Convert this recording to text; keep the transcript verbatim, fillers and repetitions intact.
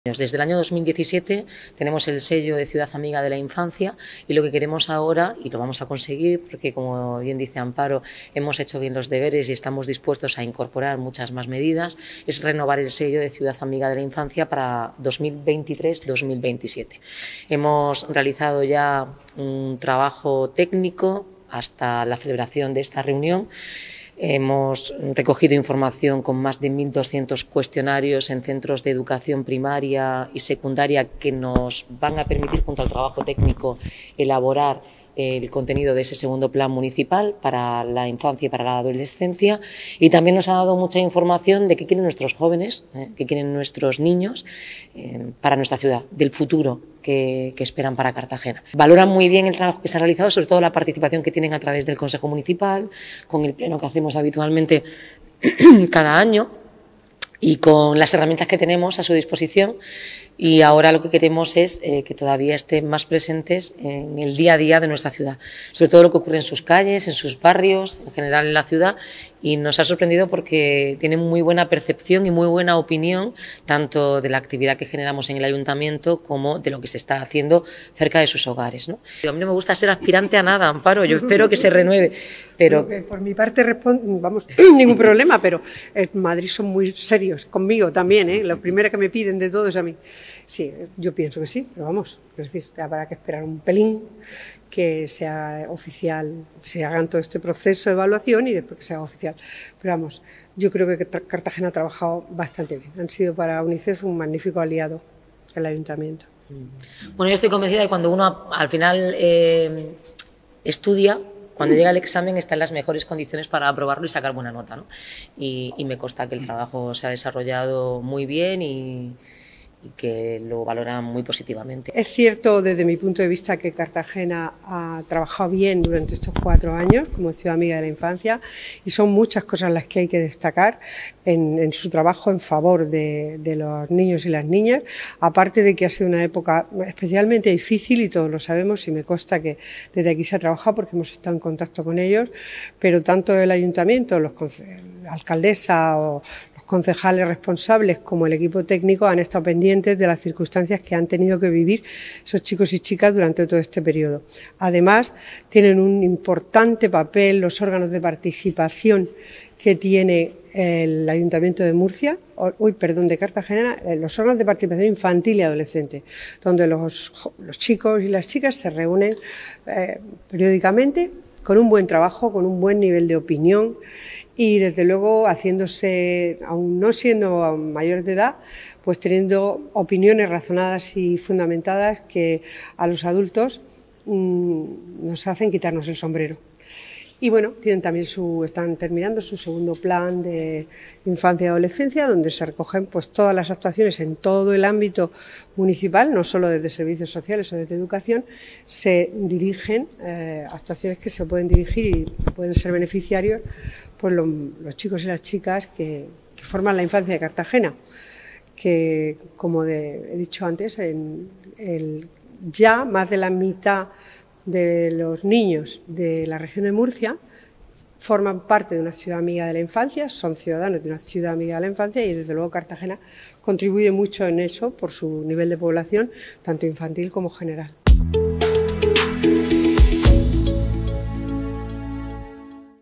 Desde el año dos mil diecisiete tenemos el sello de Ciudad Amiga de la Infancia y lo que queremos ahora, y lo vamos a conseguir porque, como bien dice Amparo, hemos hecho bien los deberes y estamos dispuestos a incorporar muchas más medidas, es renovar el sello de Ciudad Amiga de la Infancia para dos mil veintitrés dos mil veintisiete. Hemos realizado ya un trabajo técnico hasta la celebración de esta reunión. Hemos recogido información con más de mil doscientos cuestionarios en centros de educación primaria y secundaria que nos van a permitir, junto al trabajo técnico, elaborar el contenido de ese segundo plan municipal para la infancia y para la adolescencia, y también nos ha dado mucha información de qué quieren nuestros jóvenes, eh, qué quieren nuestros niños eh, para nuestra ciudad, del futuro que, que esperan para Cartagena. Valoran muy bien el trabajo que se ha realizado, sobre todo la participación que tienen a través del Consejo Municipal, con el pleno que hacemos habitualmente cada año y con las herramientas que tenemos a su disposición. Y ahora lo que queremos es eh, que todavía estén más presentes en el día a día de nuestra ciudad, sobre todo lo que ocurre en sus calles, en sus barrios, en general en la ciudad, y nos ha sorprendido porque tienen muy buena percepción y muy buena opinión tanto de la actividad que generamos en el ayuntamiento como de lo que se está haciendo cerca de sus hogares, ¿no? A mí no me gusta ser aspirante a nada, Amparo, yo espero que se renueve, pero... Por mi parte, vamos, ningún problema, pero en Madrid son muy serios, conmigo también, ¿eh? Lo primero que me piden de todo es a mí. Sí, yo pienso que sí, pero vamos, es decir, habrá que esperar un pelín que sea oficial, se hagan todo este proceso de evaluación y después que sea oficial. Pero vamos, yo creo que Cartagena ha trabajado bastante bien. Han sido para UNICEF un magnífico aliado el ayuntamiento. Bueno, yo estoy convencida de que cuando uno al final eh, estudia, cuando llega el examen está en las mejores condiciones para aprobarlo y sacar buena nota, ¿no? Y, y me consta que el trabajo se ha desarrollado muy bien y... y que lo valoran muy positivamente. Es cierto, desde mi punto de vista, que Cartagena ha trabajado bien durante estos cuatro años como Ciudad Amiga de la Infancia, y son muchas cosas las que hay que destacar en, en su trabajo en favor de, de los niños y las niñas, aparte de que ha sido una época especialmente difícil, y todos lo sabemos, y me consta que desde aquí se ha trabajado porque hemos estado en contacto con ellos, pero tanto el ayuntamiento, los, la alcaldesa o concejales responsables como el equipo técnico han estado pendientes de las circunstancias que han tenido que vivir esos chicos y chicas durante todo este periodo. Además, tienen un importante papel los órganos de participación que tiene el Ayuntamiento de Murcia, uy, perdón, de Cartagena, los órganos de participación infantil y adolescente, donde los, los chicos y las chicas se reúnen eh, periódicamente con un buen trabajo, con un buen nivel de opinión, y desde luego haciéndose, aún no siendo mayores de edad, pues teniendo opiniones razonadas y fundamentadas que a los adultos mmm, nos hacen quitarnos el sombrero. Y bueno, tienen también su, están terminando su segundo plan de infancia y adolescencia, donde se recogen pues todas las actuaciones en todo el ámbito municipal, no solo desde servicios sociales o desde educación, se dirigen eh, actuaciones que se pueden dirigir y pueden ser beneficiarios por lo, los chicos y las chicas que, que forman la infancia de Cartagena, que, como de, he dicho antes, en el, ya más de la mitad de los niños de la región de Murcia forman parte de una ciudad amiga de la infancia, son ciudadanos de una ciudad amiga de la infancia, y desde luego Cartagena contribuye mucho en eso por su nivel de población, tanto infantil como general.